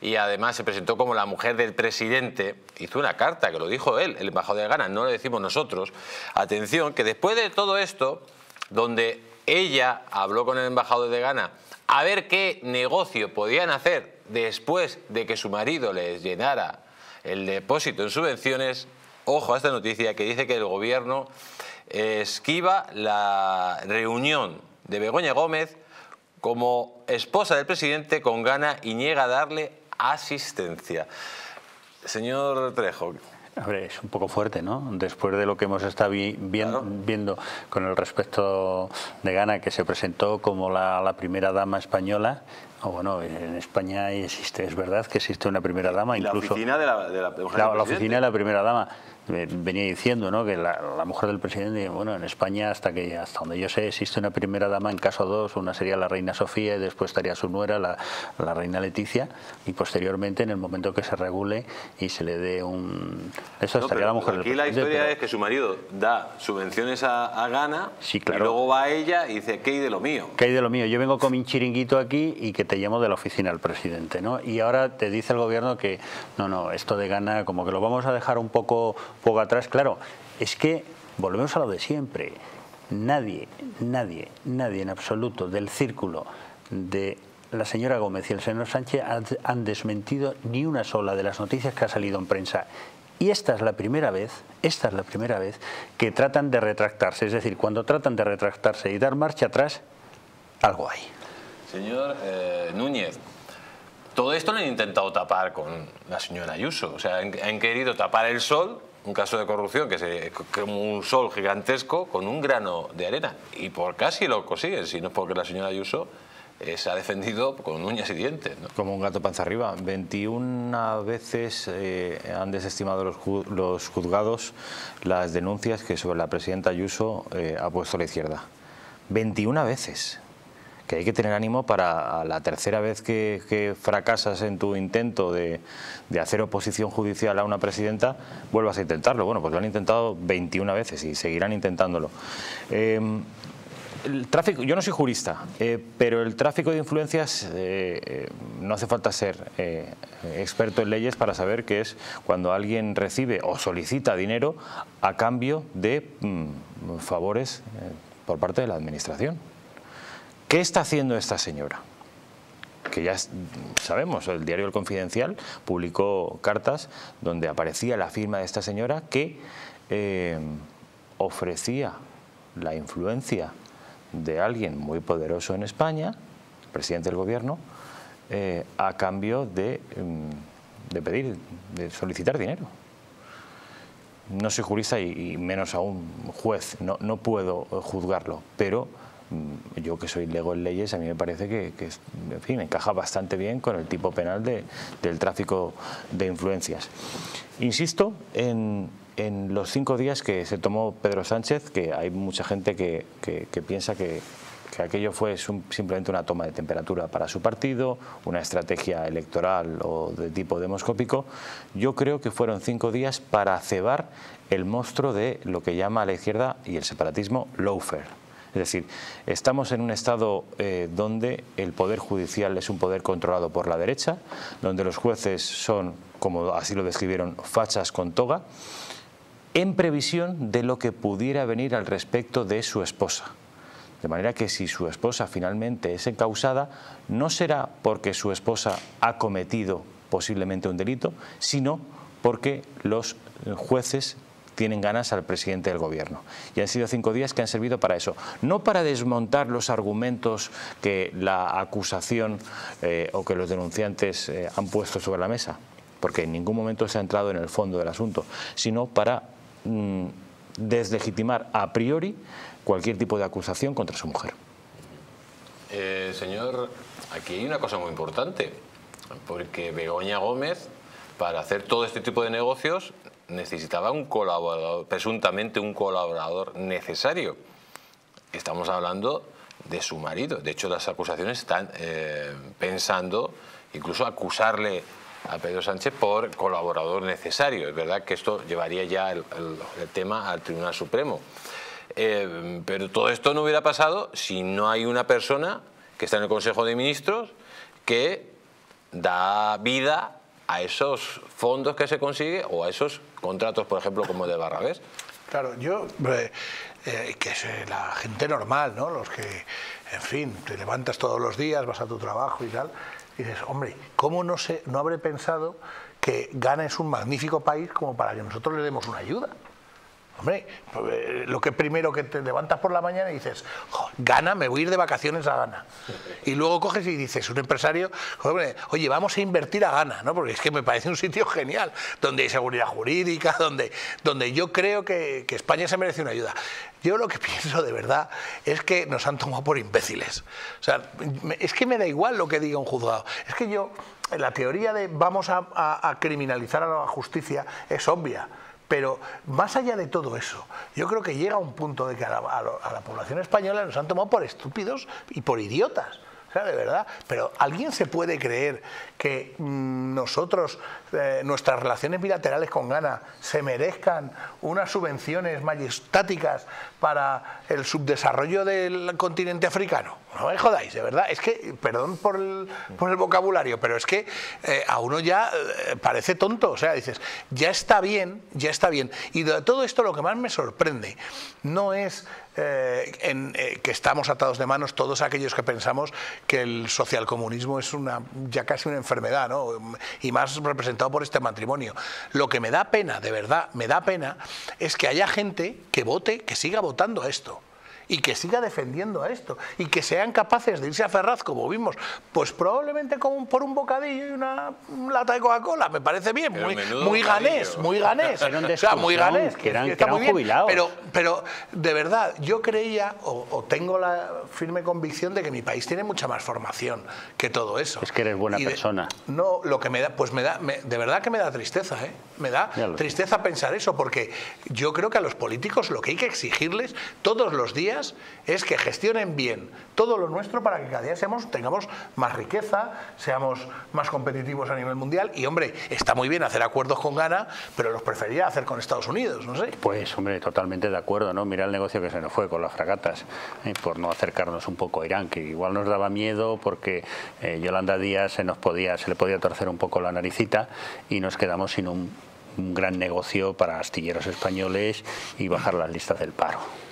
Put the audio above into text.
y además se presentó como la mujer del presidente, hizo una carta, que lo dijo él, el embajador de Ghana, no lo decimos nosotros. Atención, que después de todo esto, donde ella habló con el embajador de Ghana a ver qué negocio podían hacer después de que su marido les llenara el depósito en subvenciones, ojo a esta noticia que dice que el gobierno esquiva la reunión de Begoña Gómez como esposa del presidente con Ghana y niega a darle asistencia. Señor Trejo. Hombre, es un poco fuerte, ¿no? Después de lo que hemos estado viendo con el respecto de Ghana, que se presentó como la primera dama española. Bueno, en España existe, es verdad que existe una primera dama. ¿Y incluso la oficina de la oficina de la primera dama? Venía diciendo, ¿no?, que la mujer del presidente, bueno, en España hasta donde yo sé existe una primera dama en caso dos, una sería la reina Sofía y después estaría su nuera, la reina Leticia, y posteriormente en el momento que se regule y se le dé eso estaría la mujer del presidente. Aquí la historia es que su marido da subvenciones a Ghana, sí, claro, y luego va ella y dice, ¿qué hay de lo mío? ¿Qué hay de lo mío? Yo vengo con mi chiringuito aquí y que te llamo de la oficina del presidente, ¿no? Y ahora te dice el gobierno que no, esto de Ghana como que lo vamos a dejar un poco atrás. Claro, es que volvemos a lo de siempre. Nadie en absoluto del círculo de la señora Gómez y el señor Sánchez han desmentido ni una sola de las noticias que ha salido en prensa. Y esta es la primera vez que tratan de retractarse. Es decir, cuando tratan de retractarse y dar marcha atrás, algo hay. Señor Núñez, todo esto lo han intentado tapar con la señora Ayuso. O sea, han querido tapar el sol, un caso de corrupción que es como un sol gigantesco con un grano de arena. Y por casi lo consiguen, si no es porque la señora Ayuso se ha defendido con uñas y dientes, ¿no? Como un gato panza arriba. 21 veces han desestimado los juzgados las denuncias que sobre la presidenta Ayuso ha puesto la izquierda. 21 veces. Que hay que tener ánimo para la tercera vez que fracasas en tu intento de hacer oposición judicial a una presidenta, vuelvas a intentarlo. Bueno, pues lo han intentado 21 veces y seguirán intentándolo. El tráfico, yo no soy jurista, pero el tráfico de influencias no hace falta ser experto en leyes para saber que es cuando alguien recibe o solicita dinero a cambio de favores por parte de la administración. ¿Qué está haciendo esta señora? Que ya sabemos, el diario El Confidencial publicó cartas donde aparecía la firma de esta señora que ofrecía la influencia de alguien muy poderoso en España, el presidente del gobierno, a cambio de solicitar dinero. No soy jurista y menos aún juez, no puedo juzgarlo, pero yo que soy lego en leyes, a mí me parece que en fin, encaja bastante bien con el tipo penal del tráfico de influencias. Insisto en los 5 días que se tomó Pedro Sánchez, que hay mucha gente que piensa que aquello fue simplemente una toma de temperatura para su partido, una estrategia electoral o de tipo demoscópico. Yo creo que fueron 5 días para cebar el monstruo de lo que llama a la izquierda y el separatismo lawfare. Es decir, estamos en un estado donde el poder judicial es un poder controlado por la derecha, donde los jueces son, como así lo describieron, fachas con toga, en previsión de lo que pudiera venir al respecto de su esposa. De manera que si su esposa finalmente es encausada, no será porque su esposa ha cometido posiblemente un delito, sino porque los jueces tienen ganas al presidente del gobierno. Y han sido 5 días que han servido para eso. No para desmontar los argumentos que la acusación o que los denunciantes han puesto sobre la mesa, porque en ningún momento se ha entrado en el fondo del asunto, sino para deslegitimar a priori cualquier tipo de acusación contra su mujer. Señor, aquí hay una cosa muy importante, porque Begoña Gómez, para hacer todo este tipo de negocios, necesitaba un colaborador, presuntamente un colaborador necesario. Estamos hablando de su marido. De hecho, las acusaciones están pensando incluso acusarle a Pedro Sánchez por colaborador necesario. Es verdad que esto llevaría ya el tema al Tribunal Supremo. Pero todo esto no hubiera pasado si no hay una persona que está en el Consejo de Ministros que da vida a esos fondos que se consigue o a esos contratos, por ejemplo, como el de Barrabés. Claro, yo, que es la gente normal, ¿no? Los que, en fin, te levantas todos los días, vas a tu trabajo y tal, y dices, hombre, ¿cómo no habré pensado que Ghana es un magnífico país como para que nosotros le demos una ayuda? Hombre, lo que primero que te levantas por la mañana y dices, Ghana, me voy a ir de vacaciones a Ghana. Y luego coges y dices, un empresario, oye, vamos a invertir a Ghana, ¿no? Porque es que me parece un sitio genial, donde hay seguridad jurídica, donde yo creo que España se merece una ayuda. Yo lo que pienso de verdad es que nos han tomado por imbéciles. O sea, es que me da igual lo que diga un juzgado. Es que yo, la teoría de vamos a criminalizar a la justicia es obvia. Pero más allá de todo eso, yo creo que llega un punto de que a la población española nos han tomado por estúpidos y por idiotas. O sea, de verdad. Pero ¿alguien se puede creer que nosotros, nuestras relaciones bilaterales con Ghana, se merezcan unas subvenciones majestáticas para el subdesarrollo del continente africano? No me jodáis, de verdad. Es que, perdón por el vocabulario, pero es que a uno ya parece tonto. O sea, dices, ya está bien, ya está bien. Y de todo esto lo que más me sorprende no es que estamos atados de manos todos aquellos que pensamos que el socialcomunismo es ya casi una enfermedad, ¿no? Y más representado por este matrimonio. Lo que me da pena, de verdad, me da pena, es que haya gente que vote, que siga votando a esto. Y que siga defendiendo a esto y que sean capaces de irse a Ferraz, como vimos, pues probablemente por un bocadillo y una lata de Coca-Cola, me parece bien, muy ganés, muy ganés, o sea, muy ganés, que está muy bien, pero de verdad, yo creía o tengo la firme convicción de que mi país tiene mucha más formación que todo eso. Es que eres buena persona. No, lo que me da, pues de verdad que me da tristeza, me da tristeza pensar eso, porque yo creo que a los políticos lo que hay que exigirles todos los días es que gestionen bien todo lo nuestro para que cada día tengamos más riqueza, seamos más competitivos a nivel mundial. Y hombre, está muy bien hacer acuerdos con Ghana, pero los preferiría hacer con Estados Unidos, no sé. Pues hombre, totalmente de acuerdo, ¿no? Mira el negocio que se nos fue con las fragatas, por no acercarnos un poco a Irán, que igual nos daba miedo porque Yolanda Díaz se le podía torcer un poco la naricita y nos quedamos sin un gran negocio para astilleros españoles y bajar las listas del paro.